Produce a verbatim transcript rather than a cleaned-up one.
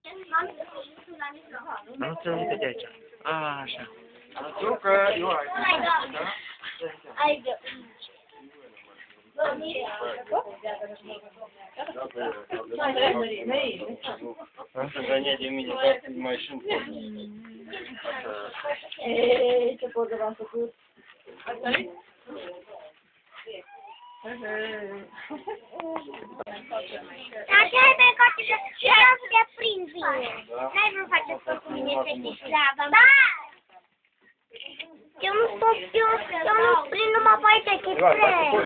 Nu te uite de aici. A, așa. Tu că eu ai. Ai de. Să venea de mine, dar mai sunt. Eee, ce poză v-am făcut? Așa e pe coate și vreau să te prind bine. N-ai vrut face să cu mine să te slava. Da! Eu nu stop, eu, eu nu prind numai pe aici, că e